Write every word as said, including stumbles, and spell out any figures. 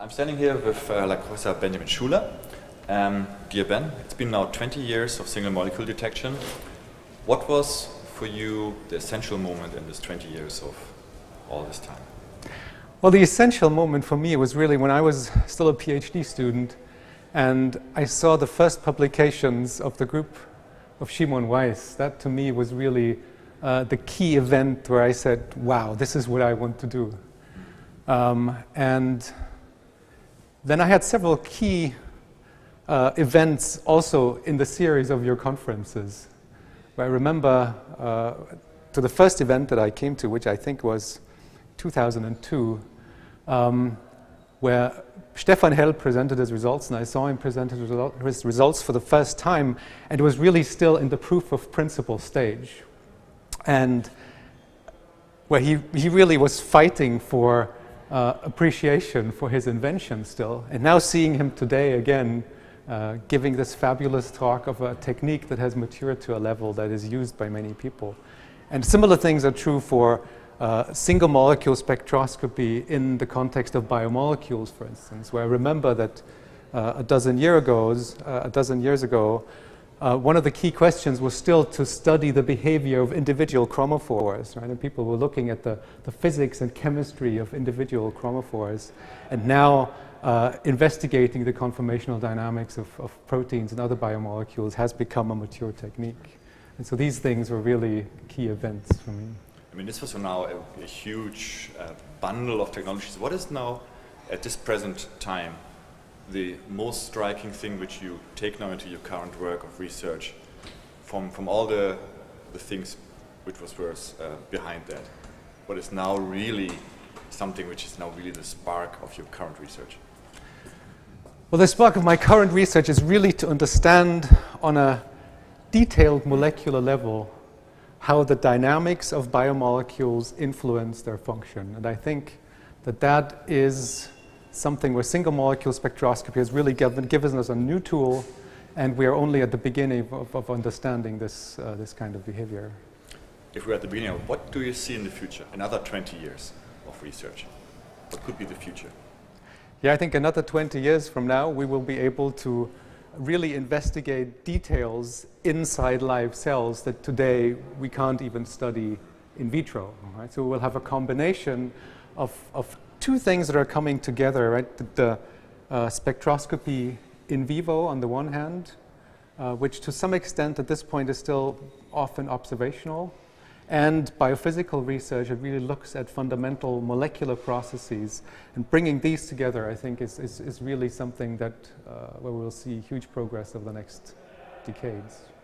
I'm standing here with uh, like Professor Benjamin Schuler. Um, dear Ben, it's been now twenty years of single molecule detection. What was for you the essential moment in this twenty years of all this time? Well, the essential moment for me was really when I was still a PhD student and I saw the first publications of the group of Shimon Weiss. That to me was really uh, the key event where I said, wow, this is what I want to do. Um, and then I had several key uh, events also in the series of your conferences. I remember uh, to the first event that I came to, which I think was two thousand two, um, where Stefan Hell presented his results, and I saw him present his, result, his results for the first time, and it was really still in the proof of principle stage, and where he, he really was fighting for uh, appreciation for his invention still. And now seeing him today again, uh, giving this fabulous talk of a technique that has matured to a level that is used by many people. And similar things are true for Uh, single molecule spectroscopy in the context of biomolecules, for instance, where I remember that uh, a dozen year ago, uh, a dozen years ago, uh, one of the key questions was still to study the behavior of individual chromophores, right? And people were looking at the, the physics and chemistry of individual chromophores, and now uh, investigating the conformational dynamics of, of proteins and other biomolecules has become a mature technique. And so these things were really key events for me. I mean, this was now a, a huge uh, bundle of technologies. What is now, at this present time, the most striking thing which you take now into your current work of research from, from all the, the things which was worse uh, behind that? What is now really something which is now really the spark of your current research? Well, the spark of my current research is really to understand on a detailed molecular level how the dynamics of biomolecules influence their function. And I think that that is something where single molecule spectroscopy has really given, given us a new tool, and we are only at the beginning of, of understanding this, uh, this kind of behavior. If we're at the beginning, what do you see in the future? Another twenty years of research. What could be the future? Yeah, I think another twenty years from now, we will be able to really investigate details inside live cells that today we can't even study in vitro. Right? So we'll have a combination of, of two things that are coming together, right? The, the uh, spectroscopy in vivo on the one hand, uh, which to some extent at this point is still often observational, and biophysical research that really looks at fundamental molecular processes, and bringing these together, I think, is, is, is really something that uh, where we'll see huge progress over the next decades.